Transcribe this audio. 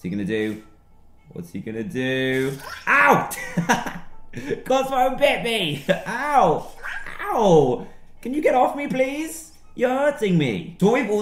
What's he gonna do? What's he gonna do? Ow! Cozmo bit me! Ow! Ow! Can you get off me, please? You're hurting me. Toy